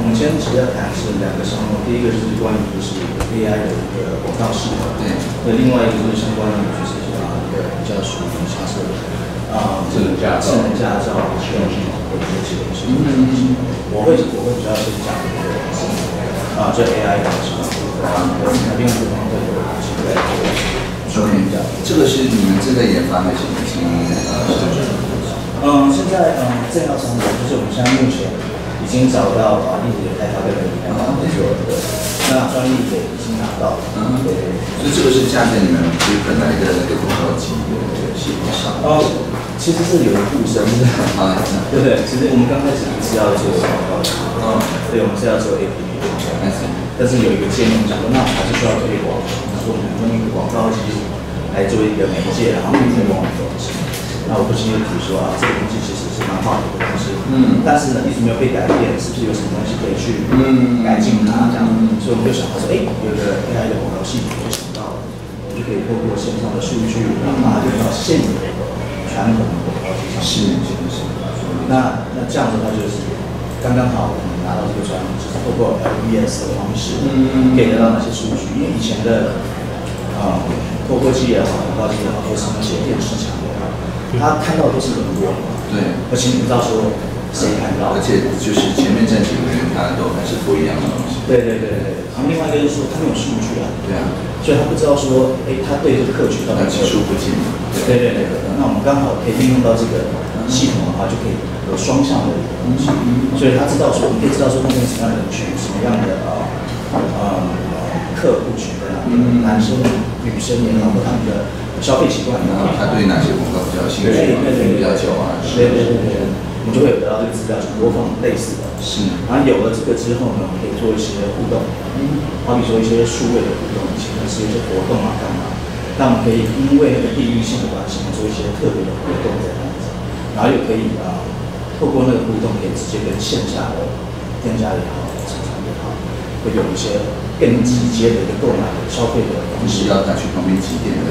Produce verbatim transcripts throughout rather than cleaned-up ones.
们今天其实要谈是两个项目，第一个是关于就是 A I 的一个广告系统，对。那另外一个就是相关于就是啊一个比较属于像是啊智能驾照、 智能驾照启动系统或者是启动系统。嗯。我会我会比较先讲一个啊这 A I 的系统，啊那另外一个会有几个说明一下。 这个是你们正在研发还是已经呃上市？ 嗯，现在嗯正要上市，就是我们现在目前。已经找到啊，立体的开发跟人开发合作的，那专利也已经拿到了。嗯，对。 所以这个是架在你们就是本来的那个广告机的系统上。 哦，其实是有一部身的。啊，对不对？其实我们刚开始是要做广告机，嗯，对，我们是要做 A P P， 但是有一个建议讲说，那我们还是需要推广，说我们用一个广告机来做一个媒介，然后推广的东西。那我不清楚说啊，这个东西其实是蛮好的一个东西，嗯，但是呢一直没有被改变，是不是有什么东西可以去嗯改进它这样？所以我们就想到说，哎，有个 A I 的广告系统，就想到了，我就可以透过线上的数据，然后把它用到现有的传统的广告机上。 是是是。 那那这样子的话就是刚刚好，我们拿到这个专利，就是透过 L B S 的方式，嗯，可以得到那些数据，因为以前的啊透过机也好，广告机也好，或是那些电视墙。他看到的都是人多， 对， 而且你不知道说谁看到， 而且就是前面站几个人，他都还是不一样的东西。 对对对对，然后另外一个就是说他没有数据啊， 对啊， 所以他不知道说，哎，他对这个客群到底技术不进。 对对对对，那我们刚好可以应用到这个系统的话，就可以有双向的一个东西，所以他知道说，我们可以知道说目前什么样的人群，什么样的啊呃客户群的男生、女生也好，或他们的。消费习惯， 然后他对哪些广告比较兴趣啊？听比较久啊？ 对对对对，我们就会有得到这个资料，去播放类似的。 是。 然后有了这个之后呢，我们可以做一些互动，嗯，好比说一些数位的互动，以前是一些活动啊干嘛，那我们可以因为那个地域性的关系，做一些特别的活动这样子，然后也可以啊，透过那个互动，可以直接跟线下的店家也好、厂商也好，会有一些更直接的一个购买消费的方式。 要他去旁边几点的？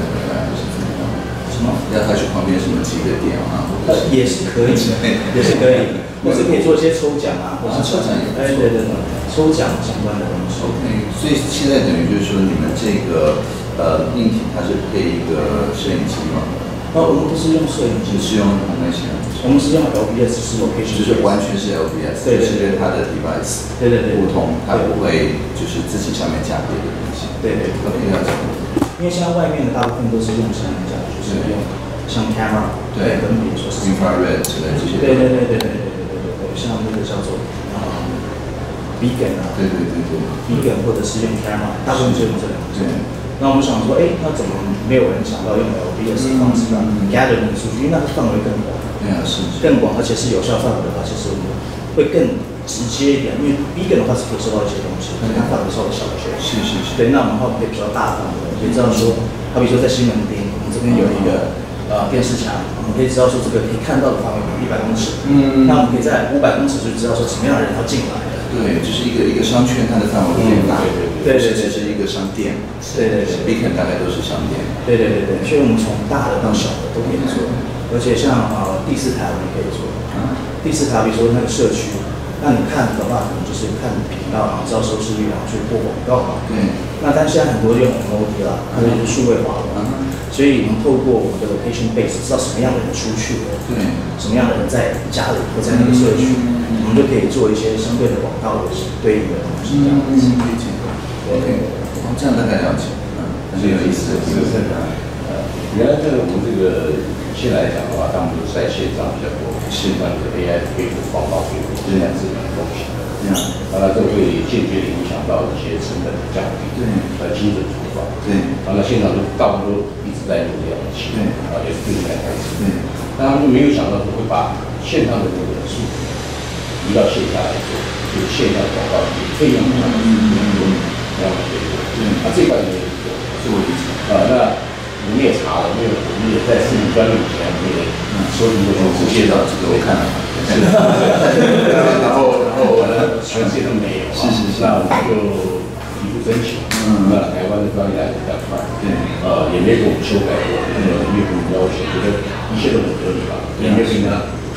要他去旁边什么几个点啊？ 呃，也是可以，也是可以，或是可以做一些抽奖啊，或是抽奖也哎，对对对，抽奖相关的东西。 OK， 所以现在等于就是说，你们这个呃硬体它是配一个摄影机吗？ 哦，我们不是用摄影机， 是用红外线。 我们是用 L B S， 是 location， 就是完全是 L B S， 对对对， 是跟它的 device 对对对互通，它不会就是自己上面加别的东西。 对对 ，OK， 要这样。 因为现在外面的大部分都是用什么讲？就是用像 camera， 对，跟比如说是 infrared 之类这些。 对对对对对对对对对对，像那个叫做啊 beacon 啊， 对对对对 beacon 或者是用 camera， 大部分就用这两种。 对。 那我们想说，哎，那怎么没有人想到用 L B S 的方式啊 gather 那个数据？因为那个范围更广。 对啊，是。 更广，而且是有效范围的话，其实我们会更直接一点，因为 beacon 的话是可以收到一些东西，但是它范围稍微小一些。 是是是。 对，那我们的话可以比较大范围，可以知道说，好比说在西门町，我们这边有一个呃电视墙，我们可以知道说这个可以看到的范围有一百公尺，嗯，那我们可以在五百公尺就知道说什么样的人要进来。 对，就是一个一个商圈，它的范围会大， 对对对， 只是一个商店， 对对对 ，beacon 大概都是商店。 对对对对，所以我们从大的到小的都可以做，而且像呃第四台我们可以做，第四台比如说那个社区。那你看的话，可能就是看频道，然后知道收视率，然后去播广告嘛。 对。 那但现在很多用 M O D 啦，它就是数位化的。嗯。所以我们透过我们的 location base， 知道什么样的人出去了， 对。 什么样的人在家里或在那个社区，嗯、我们就可以做一些相对的广告的对应的东西，这样子。 可以这样。OK， 这样大概了解，嗯，很有意思。 是是的。呃，原来这个我们这个现在来讲的话，他们都是在线上比较多。是关于 A I 配合广告配合这两这种东西，嗯，当然这会间接的影响到一些成本的降低，对，呃，精准出发，对，啊，那现场都大部分都一直在用这样的系统，啊，也是最近才开始，对，但他们就没有想到说会把线上的那个数据移到线下来做，就是线上的广告费用上的数据多，这样的结果，对，啊，这块也有做，做一次，啊，那我们也查了，因为我们也在申请专利以前，我们也收集过我介绍这个我看了， 然后然后呢，全世界都没有，是是是，那我们就提出申请，嗯，那台湾的专利来比较快，对，呃，也没给我们修改过，呃，因为我们要求，觉得一切都很合理吧，也没有跟他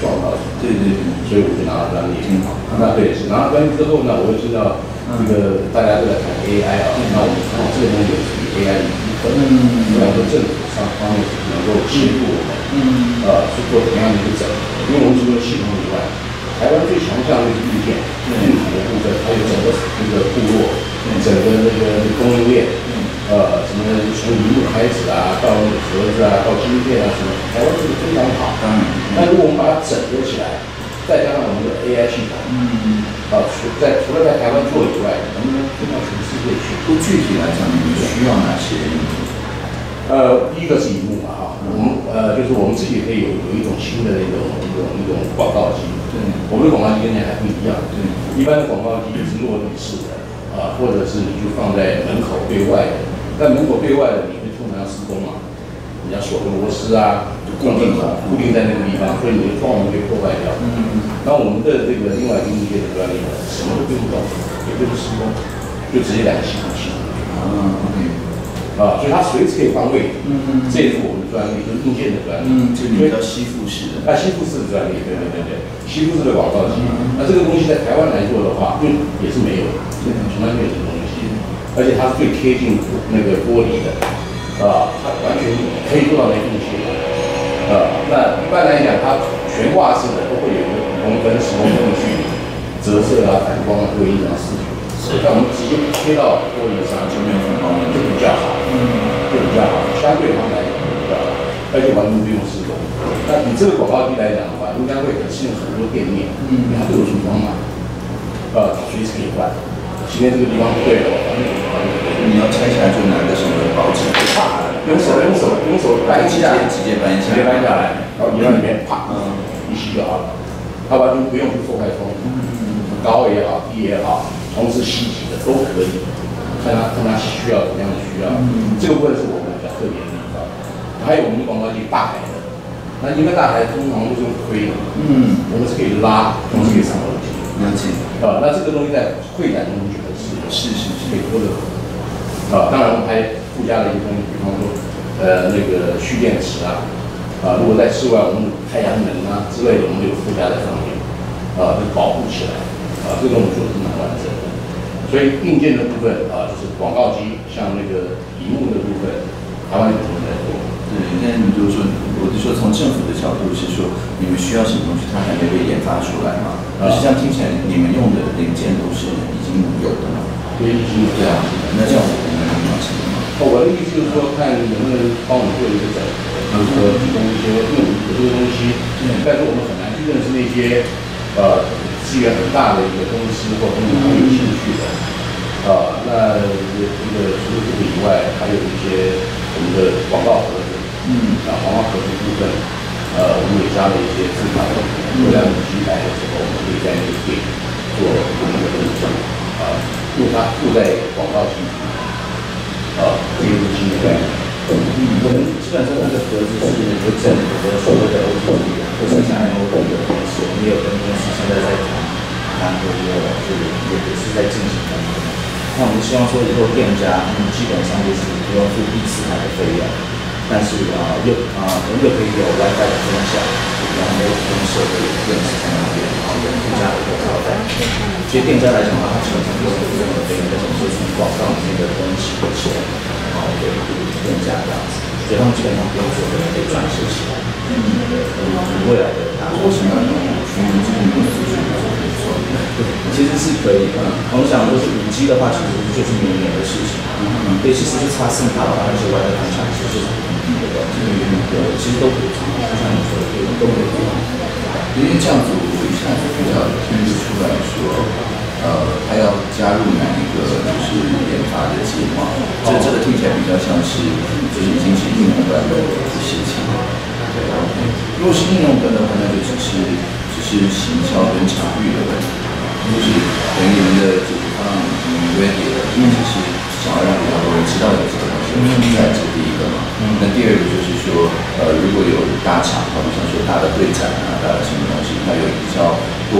撞到。 对对对， 所以我就拿到专利。 挺好。 那对，是拿到专利之后呢，我就知道这个大家都在谈 A I 啊，那我们看这个东西有属于 A I 的一部分。嗯，我想说政府上方面是能够协助我们，嗯，呃，去做怎么样的一个整合，因为我们除了系统以外，台湾最强项就是硬件，硬体的部分，还有整个这个部落，整个那个供应链。呃，什么从一路开始啊，到盒子啊，到晶片啊什么，台湾做的非常好。嗯。但如果我们把它整合起来，再加上我们的 A I 系统，嗯，啊，除在除了在台湾做以外，能不能推到全世界去？ 不具体来讲，你们需要哪些？ 呃，第一个是荧幕嘛，哈，我们呃就是我们自己可以有有一种新的那种一种一种广告机。对。我们的广告机跟人家还不一样。对。一般的广告机是落地式的，啊，或者是你就放在门口对外的。在门口对外的，你会通常要施工嘛？你要锁个螺丝啊，固定的，固定在那个地方，所以你的窗户被破坏掉。嗯。然后我们的这个另外一个硬件的专利呢，什么都不用动，也不用施工，就直接两个系统系统。 啊 ，OK。 啊，所以它随时可以换位。嗯嗯。这也是我们的专利，就是硬件的专利。 嗯，这个叫吸附式的。 啊，吸附式的专利，对对对对，吸附式的广告机。那这个东西在台湾来做的话，就也是没有的，从来没有这个东西。而且它是最贴近那个玻璃的，啊，它完全可以做到那东西，啊，那一般来讲，它悬挂式的都会有一个五公分、十公分的距离，折射啊、反光啊都会影响视觉。是，但我们直接贴到玻璃上就没有反光，就比较好，嗯，就比较好，相对他们来讲就比较好，而且完全不用施工。那你这个广告机来讲的话，应该会很适用很多店面，嗯，因为它都有橱窗嘛，呃，它随时可以换。今天这个地方不对了，反正你要拆下来就拿个什么保险， 啪，用手用手用手搬一下， 直接搬直接搬下来，然后移到里面，啪，嗯，一吸就好了。它完全不用去破坏风，高也好，低也好，同时吸起的都可以，看它看它需要怎么样的需要。这个部分是我们比较特别的地方。还有我们的广告机大台的，那一个大台通常都是用推的，嗯，我们是可以拉，同时可以上楼梯。 了解。 啊，那这个东西在会展中就很适用， 是是是， 可以多的。啊，当然我们还附加了一个东西，比方说，呃，那个蓄电池啊，啊，如果在室外我们太阳能啊之类的，我们有附加在上面，啊，就保护起来。啊，这个我们做的是蛮完整的。所以硬件的部分啊，就是广告机，像那个荧幕的部分，台湾有很多人在做。 对，那你就是说，我就说从政府的角度是说，你们需要什么东西，它还没被研发出来嘛？可是这样听起来，你们用的零件都是已经有的嘛？ 对，已经有。 对啊，那这样我们能用什么吗？ 我的意思就是说，看能不能帮我们做一个整合，和提供一些，因为我们有这个东西，但是我们很难去认识那些呃资源很大的一个公司或者很有兴趣的。啊，那这个除了这个以外，还有一些我们的广告盒子。嗯，啊，黄花盒的部分，呃，我们也加了一些字卡，未来我们机来的时候，我们可以在那个店做我们的认证，啊，用它附在广告机，啊，这个是新的概念。 嗯，我们基本上那个盒子是有整合的所谓的 O T T 或者像 M O D 的公司，我们也有跟公司现在在谈谈合约，就是也也是在进行当中。那我们希望说，以后店家嗯基本上就是不用付第四台的费用。但是啊、呃，又啊、呃，又可以有 WiFi 的分享，然后没有提供设备，电池在那边，然后有附加的一个招待。其实店家来讲的话，它基本上不用付任何费用，但是我们会从广告里面的东西的钱，然后给店家这样子，所以他们基本上不用做任何可以赚钱起来。嗯，对，未来的打做什么样的用户群，这个公司是不错的。 其实是可以的。我们想，就是五 G 的话，其实就是明年的事情。嗯，对，其实是差 SIM 卡的话，那些 WiFi 分享其实就是对，其实都可以做，就像你说的，都可以做。 因为这样子，我一下子比较听得出来说，呃，他要加入哪一个就是研发的计划？这这个听起来比较像是，就是已经是应用版本的事情。对 ，OK。如果是应用端的话，那就只是只是行销跟场域的问题，就是等于你们的解决方案已经 ready 了，因为只是想要让比较多人知道有这个东西存在，这是第一个嘛。那第二个就是说，呃，如果有大厂，好比像说大的会展啊，大的什么东西，它有比较多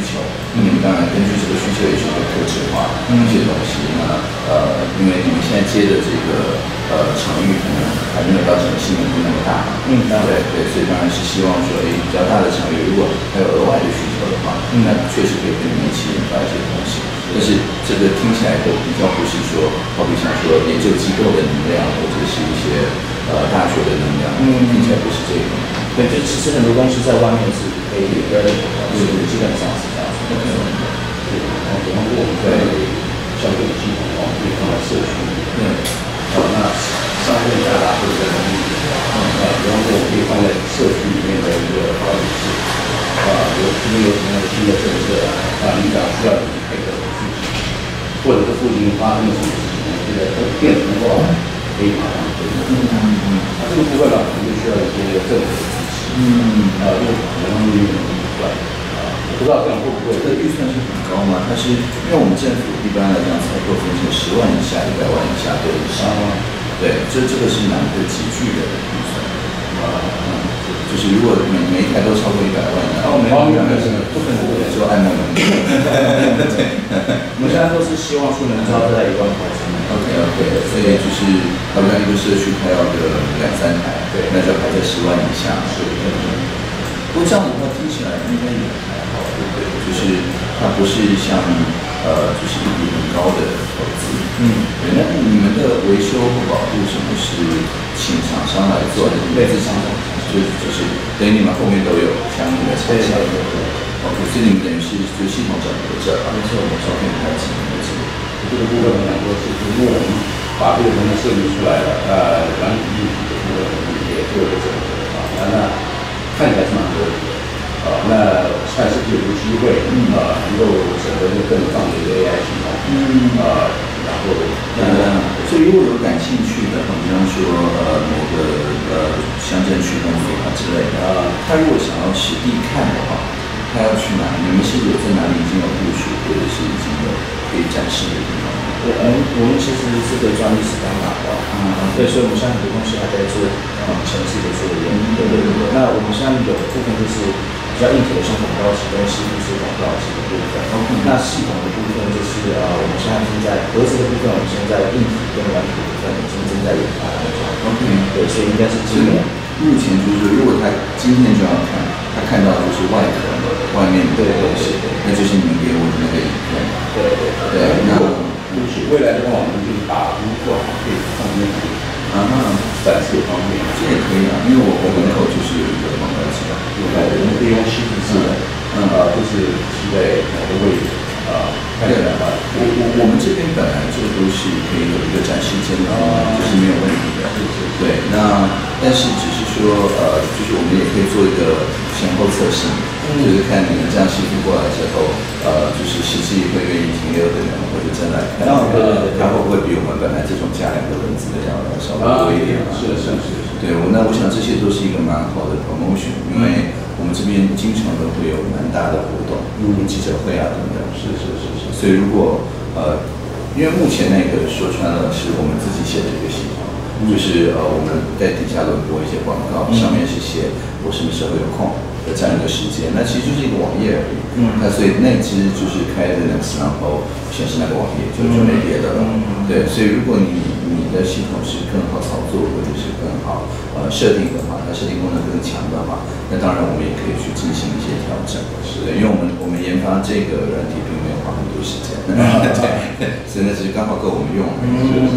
求，你们当然根据这个需求也去做克制化一些东西。那呃，因为你们现在接的这个呃场域可能还没有到整个吸引力那么大， 嗯， 对对，所以当然是希望说，诶，比较大的场域，如果还有额外的需求的话，那确实可以跟你们一起研发一些东西。但是这个听起来都比较不是说，好比像说研究机构的能量，或者是一些呃大学的能量，嗯，听起来不是这个。 对，就其实很多东西在外面是可以跟，就是基本上是这样子。 对，然后比方说我们在消费系统啊，可以放在社区里面。 对， 啊，那商业大大或者在农民啊，比方说我们可以放在社区里面的一个发展室啊，有今天有什么样的新的政策啊，领导需要你配合的事情，或者是附近发生了什么事情，这个电子化可以马上推动。嗯嗯，那这个部分呢，可能就需要一些政府的支持。嗯，啊，就可能会有点预算啊，不知道这样会不会？ 这个预算是很高吗？它是因为我们政府一般来讲采购分成十万以下、一百万以下都以上。对，这这个是难得集聚的预算。啊，就是如果每每一台都超过一百万，然后没有没有没有，不可能就按摩门。 对，我们现在都是希望说能招在一万块钱。 OK OK， 所以就是好像一个社区它要个两三台，对，那就排在十万以下。是，不过这样的话听起来应该也还好，对不对？就是它不是像呃，就是一笔很高的投资。嗯，对。那你们的维修或保护什么是请厂商来做，还是你们自己？就就是等于你们后面都有相应的厂商。对对对。OK， 所以你们等于是就系统整合这啊，没错没错，可以开启没错。 这个部分我想说是，因为我们把这个东西设计出来了，呃，软体硬体的部分我们也做一个整合啊，那那看起来是蛮合理的啊，那看是不是有机会啊，能够整合一个更棒的一个 A I 系统，嗯啊，然后呃，所以如果有感兴趣的，比方说呃某个呃乡镇区公所啊之类的，啊，他如果想要实地看的话，他要去哪？你们是有在哪里已经有部署，或者是已经有可以展示的地方？ 对，我们我们其实这个专利是刚拿到，嗯，对，所以我们现在很多东西还在做嗯前期的作业，对对对对。那我们现在有的部分就是比较硬体的，像广告机跟系统式广告机的部分。那系统的部分就是呃，我们现在正在盒子的部分，我们现在硬体跟软体的部分已经正在研发当中。OK， 对，所以应该是今年。 目前就是，如果他今天就要看，他看到的就是外壳外面的东西，那就是你们给我的那个影片。 对对对。 那对不起，未来的话，我们就是把工作可以放进去，啊，展示方面， 这也可以啊，因为我我门口就是有一个广告机， 对，我们可以用吸尘式的，嗯啊，就是期待我都会啊看起来吧。 我我我们这边本来就都是可以有一个展示间的，就是没有问题的。对，那但是只是说呃，就是我们也可以做一个前后测试，就是看你们这样师傅过来之后，呃，就是实际会愿意停留的人，或者真来看，呃，他会不会比我们本来这种加两个轮子的要稍微多一点啊？ 是是是。 对，我那我想这些都是一个蛮好的 promotion， 因为我们这边经常都会有蛮大的活动，嗯，记者会啊等等。 是是是是。 所以如果呃，因为目前那个说穿了是我们自己写的一个系统。就是呃，我们在底下轮播一些广告，上面是写我什么时候有空的这样一个时间，那其实就是一个网页而已。嗯，那所以那其实就是开 Linux， 然后显示那个网页，就就没别的了。嗯，对，所以如果你你的系统是更好操作，或者是更好呃设定的话，它设定功能更强的话，那当然我们也可以去进行一些调整。是的，因为我们我们研发这个软体并没有花很多时间，对，所以那是刚好够我们用。嗯，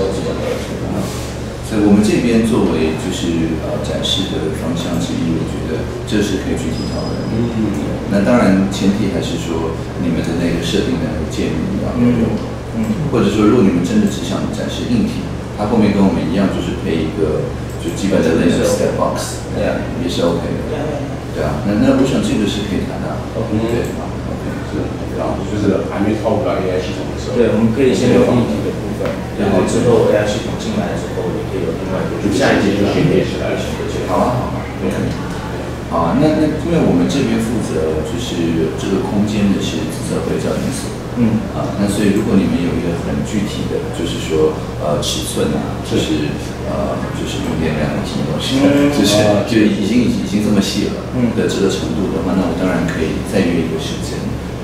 所以我们这边作为就是呃展示的方向之一，我觉得这是可以具体讨论的。嗯，那当然前提还是说你们的那个设定的那个界面要有用，嗯，或者说如果你们真的只想展示硬体，它后面跟我们一样就是配一个就基本的那个 step box， 对啊，也是 OK 的，对啊，那那我想这个是可以谈的，对，OK， 是，然后就是还没套入到 A I 系统的时候， 对，我们可以先用硬体的部分，然后之后 A I 系统进来之后，也可以有另外一个， 就下一节就训练起来， 好啊，好啊，没问题。好啊，那那因为我们这边负责就是这个空间的是自测会教研所，嗯，啊，那所以如果你们有一个很具体的，就是说呃尺寸啊，就是呃就是用电量的什么东西，就是就已经已经这么细了的这个程度的话，那我当然可以再约一个时间。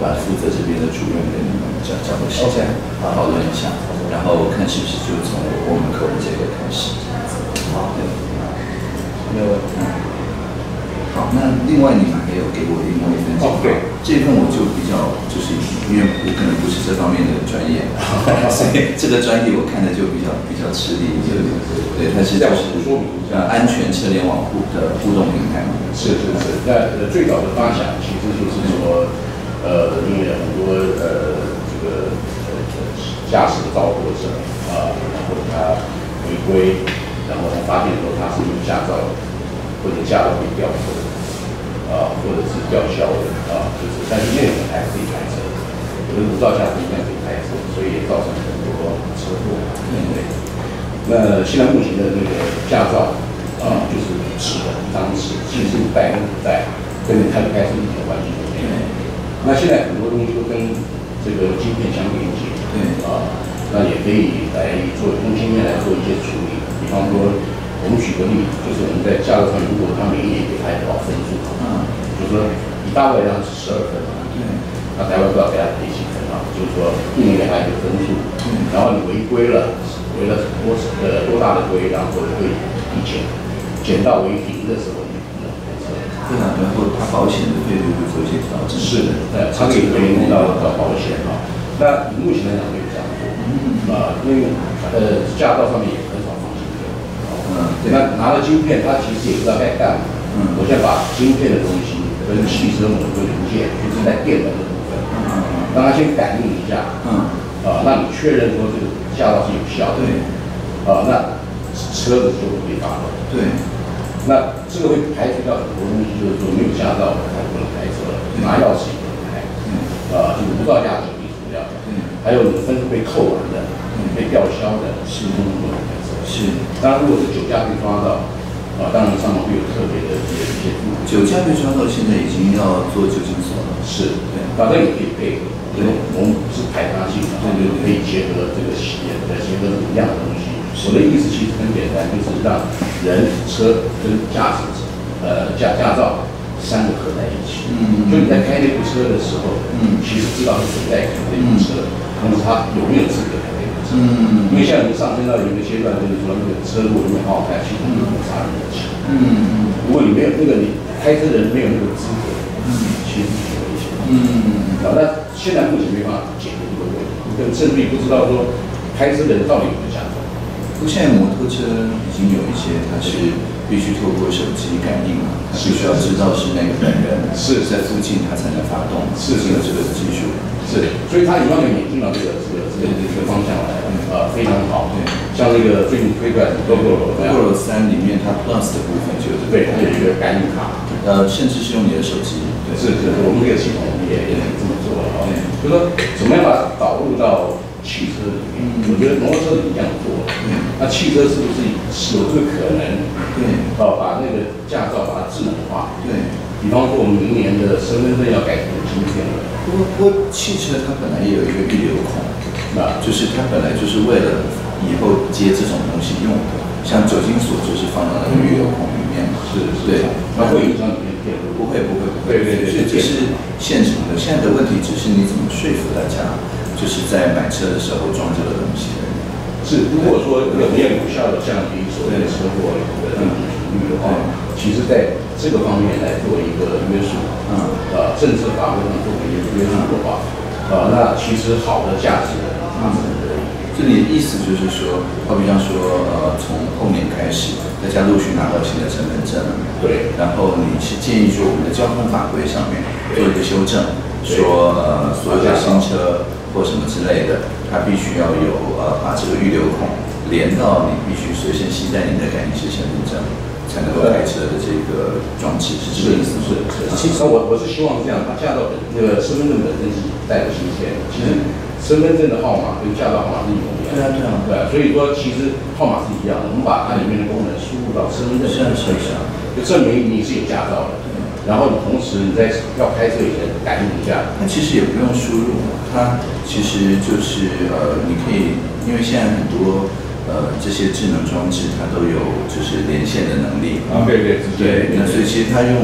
把负责这边的主任跟你们找找个时间讨论一下，然后看是不是就从我们客户这个开始。好，对， 没有问题。 好，那另外你们还有给我另外一份哦，对， 这份我就比较就是因为我可能不是这方面的专业，所以这个专业我看的就比较比较吃力一点。对，它是就是说明呃安全车联网互的互动平台。 是是是，那呃最早的发想其实就是说，呃，因为很多呃这个呃驾驶的造货者啊，然后他违规，然后他发现说他是没有驾照的，或者驾照被吊扣的，啊，或者是吊销的啊，就是但是那个人还可以开车，有的无照驾驶一样可以开车，所以也造成很多车祸。对对。那现在目前的那个驾照。啊，就是纸的一张纸，其实你带跟不带，跟你开不开是一点关系都没有。那现在很多东西都跟这个晶片相连接， 对啊，那也可以来做用晶片来做一些处理。比方说，我们举个例，就是我们在驾照上，如果他每一年给他多少分数，嗯，就是说以大陆来讲是十二分嘛，对，那台湾不知道给他给几分啊？就是说一年给他一个分数，嗯，然后你违规了，违了多呃多大的规，然后会以前。减到违停的时候，你不能开车。 对啊，然后它保险的费率会做一些调整。 是的，对，它可以可以弄到到保险啊。那目前来讲没有这样做，啊，因为呃驾照上面也很少放晶片。嗯，那拿了晶片，他其实也不知道该干嘛。嗯，我现在把晶片的东西跟汽车某个零件，就是在电门的部分，嗯，让它先感应一下，嗯，啊，让你确认说这个驾照是有效的。对，啊，那车子就会被发动。对。那这个会排除掉很多东西，就是说没有驾照的他不能开车，拿钥匙也不能开，啊，就是无照驾驶可以除掉，还有你分数被扣完的、被吊销的，是都不能开车。是，当然如果是酒驾被抓到，啊，当然上面会有特别的一些一些注意。 酒驾被抓到现在已经要做酒精锁了。 是，对，当然也可以配合，因为我们不是排他性的，对对，可以结合这个企业的结合一样的东西。我的意思其实很简单，就是让人、车跟驾驶者，呃，驾驾照三个合在一起。嗯，就你在开那部车的时候，嗯，其实知道是谁在开这部车，同时他有没有资格开这部车。嗯，因为像你上升到一个阶段，就是说那个车如果没有好好开，其实你会杀人的钱。嗯，如果你没有那个你开车人没有那个资格，嗯，其实是很危险。嗯，啊，那现在目前没办法解决这个问题，跟甚至于不知道说开车人到底有没有驾照。 不过现在摩托车已经有一些，它是必须透过手机感应嘛，它必须要知道是那个本人是在附近，它才能发动，是有这个技术。 是，所以它已经完全引进到这个这个这个这个方向来了，啊，非常好。对，像那个最近推出来的 GoGo 三里面，它 Plus 的部分就有这个， 对，它有一个感应卡， 呃，甚至是用你的手机。对， 是是，我们这个系统也也可以这么做了啊。就说怎么样把它导入到汽车里面，嗯、我觉得摩托车已经这样做了，嗯、那汽车是不是有这个可能？对，哦，把那个驾照把它智能化。对，比方说我们明年的身份证要改成芯片了。 不过，不过汽车它本来也有一个预留孔，啊，就是它本来就是为了以后接这种东西用的，像酒精锁就是放到那个预留孔里面。是是，对， 它会影响你的电路？ 不会不会不会，对对对，这是现成的。现在的问题只是你怎么说服大家。就是在买车的时候装这个东西。 是，如果说有没有有效的降低所谓的车祸的那种频率的话，其实在这个方面来做一个约束，嗯，呃，政策法规上做一个约束的话，呃，那其实好的驾驶人他是很可以。 这里的意思就是说，好比方说，呃，从后年开始，大家陆续拿到新的身份证了， 对， 然后你是建议说我们的交通法规上面做一个修正，说呃，所有的新车。或什么之类的，它必须要有呃把这个预留孔连到你必须随身携带你的感应式身份证，才能够开车的这个装置，是这个意思吗？ 是是。其实我我是希望这样，把驾照本那个身份证本身是带着芯片，其实身份证的号码跟驾照号码是一模一样。对啊对啊。对啊，所以说其实号码是一样的，我们把它里面的功能输入到身份证上，是是，就证明你是有驾照的。然后你同时你在要开车以前感应一下， 那其实也不用输入，它其实就是呃，你可以，因为现在很多呃这些智能装置它都有就是连线的能力啊，对对对，那所以其实它用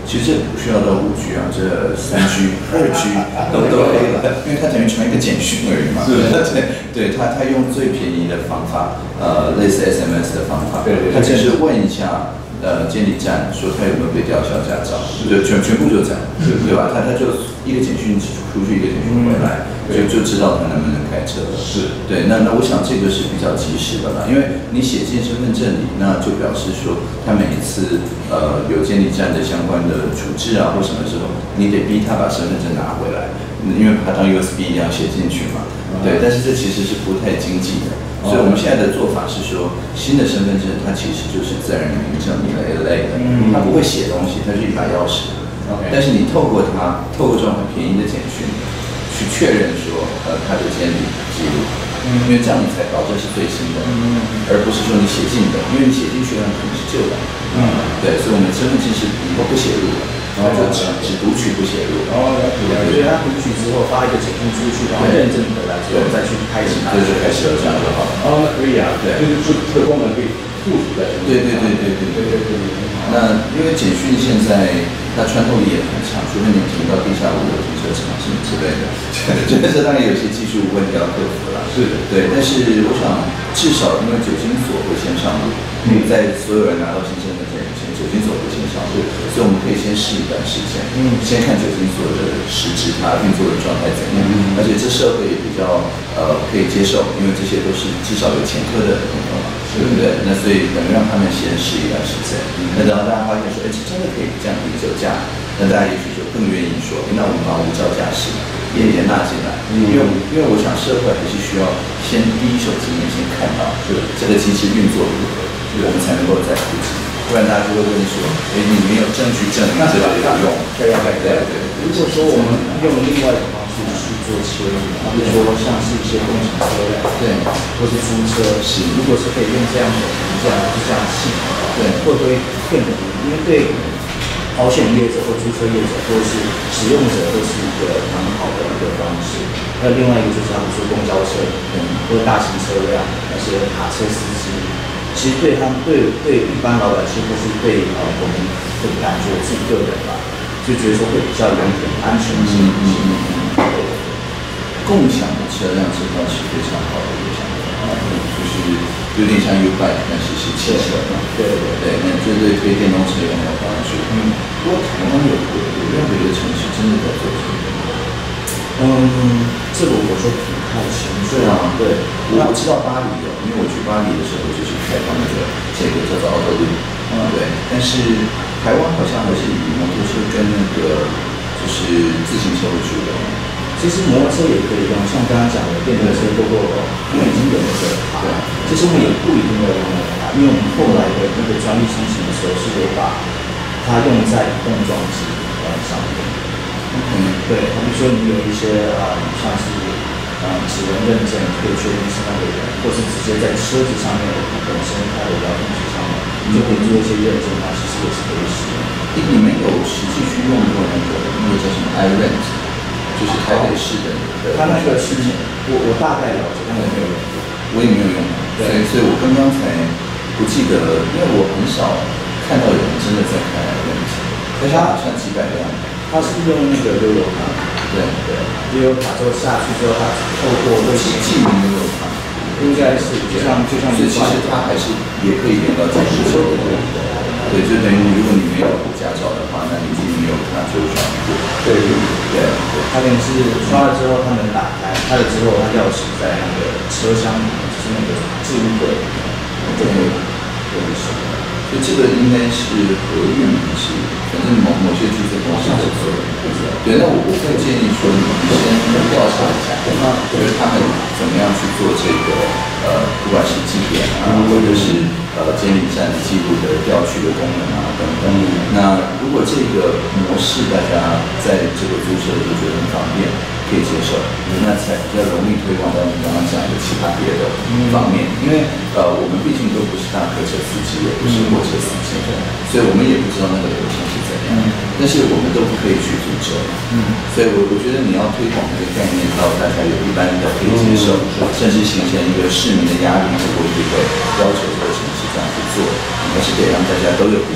其实这不需要到五 G 啊，这三 G、二 G 都都可以了，因为它等于传一个简讯而已嘛。对对，他他用最便宜的方法，呃，类似 S M S 的方法， 对对， 他只是问一下。呃，监理站说他有没有被吊销驾照，对，全全部就这样，对吧？他他就一个简讯出去，一个简讯回来，就就知道他能不能开车了。 是， 对，那那我想这个是比较及时的啦，因为你写进身份证里，那就表示说他每一次呃有监理站的相关的处置啊或什么时候，你得逼他把身份证拿回来，因为把它当 U S B 一样写进去嘛。对，但是这其实是不太经济的。所以我们现在的做法是说，新的身份证它其实就是自然人凭证明了 L A 的，它不会写东西，它是一把钥匙。但是你透过它，透过这种很便宜的简讯，去确认说，呃，它的监理记录，因为这样你才保证是最新的，而不是说你写进的，因为你写进去可能是旧的。嗯，对，所以我们身份证是以后不写入的。然后就只只读取不写入。 哦，所以他读取之后发一个简讯出去，然后认证回来之后再去开启它。 对对，开启了这样就好了。 哦，那可以啊，对，就是这个功能可以附属在。 对对对对对对对对。那因为简讯现在它穿透力也很强，除非你停到地下五楼停车场什么之类的，这这当然有些技术问题要克服了。 是的， 对，但是我想至少因为酒精锁会先上路，嗯，在所有人拿到新身份证以前，酒精锁会先上路，所以我们可以先试一段时间，嗯，先看酒精锁的实质它运作的状态怎样，嗯，而且这社会也比较呃可以接受，因为这些都是至少有前科的朋友嘛，对不对？那所以等于让他们先试一段时间，那等到大家发现说，哎，这真的可以降低酒驾，那大家也许就更愿意说，那我们把无照驾驶也也纳进来，因为因为我想社会还是需要先第一手经验先看到，是这个机制运作如何，我们才能够再普及，不然大家就会问说，哎，你没有证据证明这个有用？对对对对。 如果说我们用另外一种方式去做切入，比如说像是一些共享车辆， 对， 或是租车，是如果是可以用这样的这样就这样系统，对，会不会更有利？因为对保险业者或租车业者或是使用者都是一个蛮好的一个方式。还有另外一个就是他们说公交车，嗯，或者大型车辆那些卡车司机，其实对他们对对一般老百姓或是对呃我们的感觉自己个人吧，就觉得说会比较有点安全性。嗯嗯嗯。 共享的车辆这倒是非常好的一个想法，就是有点像 U-Bike， 但是是汽车嘛。对对对，那这对推电动车有没有帮助？嗯，不过台湾有有有任何一个城市真的在做这个？ 嗯，这个我就不太清楚。 对啊，对，我知道巴黎有，因为我去巴黎的时候就是开放那个这个叫做 Auto Loop，嗯，对。但是台湾好像还是以摩托车跟那个就是自行车为主的。 其实摩托车也可以用，像刚刚讲的电动车多多的，因为已经有那个卡，其实我们也不一定要用那个卡，因为我们后来的那个专利申请的时候是得把它用在移动装置呃上面。嗯，对，比如说你有一些啊、呃，像是呃指纹认证，可以确定是那个人，或是直接在车子上面本身它的遥控器上面就可以做一些认证，它其实也是可以使用。 你们有实际去用过那个那个叫什么 iRent？就是台北市的， 他那个是，我我大概了解，但我没有用过， 我也没有用过，所以所以我刚刚才不记得了，因为我很少看到有人真的在开问题，而且它好像几百辆， 他是用那个悠游卡， 对对， 悠游卡之后下去之后，他透过微信记名悠游卡， 应该是就像就像， 所以其实它还是也可以连到驾驶车的，对，就等于如果你没有驾照的话，那你记名悠游卡就刷不过，对对对。 它等于是刷了之后，它能打开，开了之后，它钥匙在那个车厢里面，就是那个置物柜，就可以可以使用。 所以这个应该是合运还是，反正某某些注册公司在做。对，那我我会建议说，你先调查一下，就是他们怎么样去做这个呃，不管是绩点啊，或者是呃监理站记录的调取的功能啊等等。那如果这个模式大家在这个租车就觉得很方便，可以接受，那才比较容易推广到你刚刚讲的其他别的方面。因为呃，我们毕竟都不是大客车司机，也不是货车司机，所以我们也不知道那个流程是怎样。但是我们都不可以去租车，嗯，所以我我觉得你要推广这个概念到大家有一般比较可以接受，甚至形成一个市民的压力，或会不会要求这个城市这样去做，你还是得让大家都有第一手经验。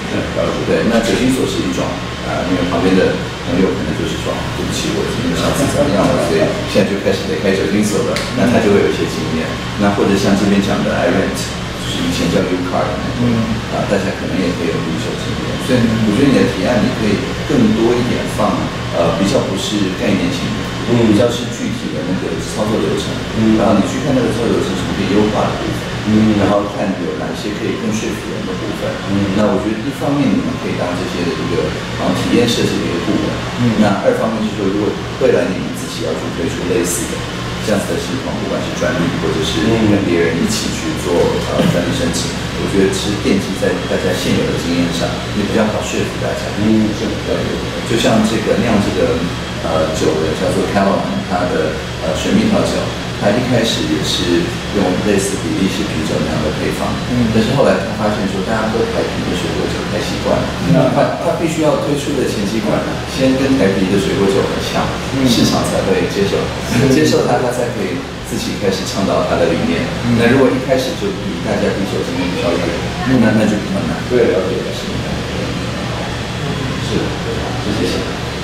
对，那酒精锁是一种啊，因为旁边的朋友可能就是说，对不起，我今天上次怎么样了，所以现在就开始得开酒精锁了，那他就会有一些经验。那或者像这边讲的 I rent， 就是以前叫 U car 的那种，啊，大家可能也可以有第一手经验。所以我觉得你的提案你可以更多一点放，呃，比较不是概念性的，比较是具体的那个操作流程，然后你去看那个操作流程是可以优化的部分。嗯，然后看有哪些可以更说服人的部分。嗯，那我觉得一方面你们可以当这些的一个啊体验设计的一个顾问。嗯，那二方面就是说，如果未来你们自己要去推出类似的这样子的系统，不管是专利或者是跟别人一起去做呃专利申请，我觉得是奠基在大家现有的经验上，也比较好说服大家。嗯，是比较有。就像这个酿这个呃酒的叫做 Calman， 它的呃水蜜桃酒。他一开始也是用类似比利时啤酒那样的配方，嗯，但是后来他发现说，大家喝台啤的水果酒太习惯了，那、嗯、他他必须要推出的前几款，先跟台啤的水果酒很像，嗯、市场才会接受，嗯、接受它，他才可以自己开始倡导他的理念。嗯、那如果一开始就比大家比酒精比较远，嗯、那那就比较难。对，了解了，是。是，谢谢。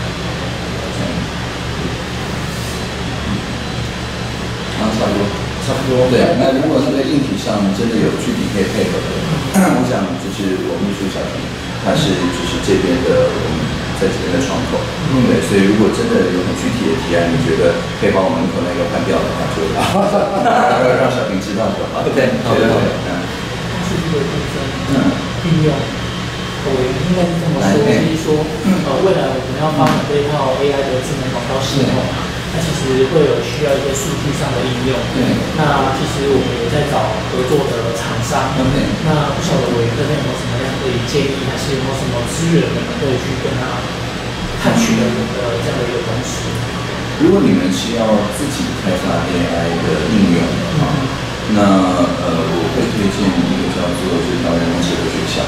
差不多，差不多。对，那如果是在硬体上真的有具体可以配合的，我想就是我秘书小婷，他是就是这边的我们在这边的窗口，嗯，对，所以如果真的有很具体的提案，你觉得可以把我门口那个换掉的话，就让让小婷知道就好。对，好的，好的。嗯。 数据的部分，嗯，应用，我应该是这么说，就是说，呃，未来我们要发展这一套 A I 的智能广告系统。那其实会有需要一些数据上的应用。对。那其实我们也在找合作的厂商。对。那不晓得委员这边有没有什么样的建议，还是有没有什么资源，我们可以去跟他探取的的这样的一个东西？ 如果你们是要自己开发 A I 的应用的话，嗯、那呃，我会推荐一个叫做就是台湾人工智能学校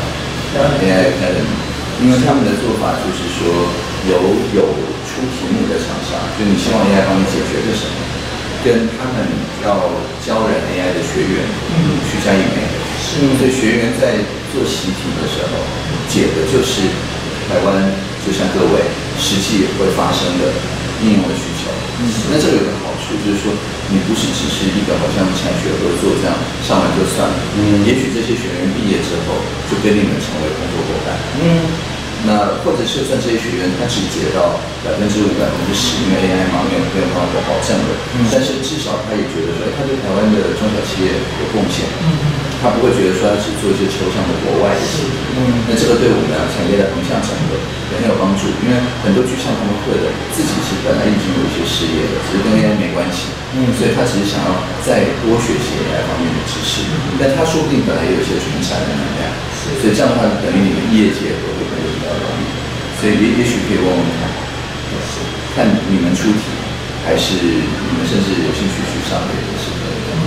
A I Academy， 因为他们的做法就是说有有。出题目的厂商，就你希望 A I 帮你解决的什么，跟他们要教人 A I 的学员去加以配合。是，所以学员在做习题的时候，解的就是台湾，就像各位实际会发生的应用的需求。嗯，那这个有个好处就是说，你不是只是一个好像产学合作这样上完就算了。嗯，也许这些学员毕业之后，就跟你们成为工作伙伴。嗯。那或者就算这些学员他只解到百分之五、百分之十，因为 A I 嘛没有没有办法保证的，嗯、但是至少他也觉得说，他对台湾的中小企业有贡献，嗯、他不会觉得说他只做一些抽象的国外的事情，嗯、那这个对我们产业的横向整合也很有帮助，因为很多剧上他们会的自己是本来已经有一些事业的，只是跟 A I 没关系，嗯、所以他只是想要再多学习 A I 方面的知识，嗯、但他说不定本来也有一些传产的能量，所以这样的话等于你们业界都会比较容易，所以也也许可以问问看，看你们出题，还是你们甚至有兴趣去上这个是可以的。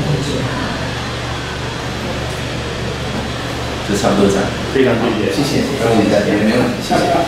这差不多这样， 非常谢谢， 谢谢，然后我们再见，没问题，谢谢。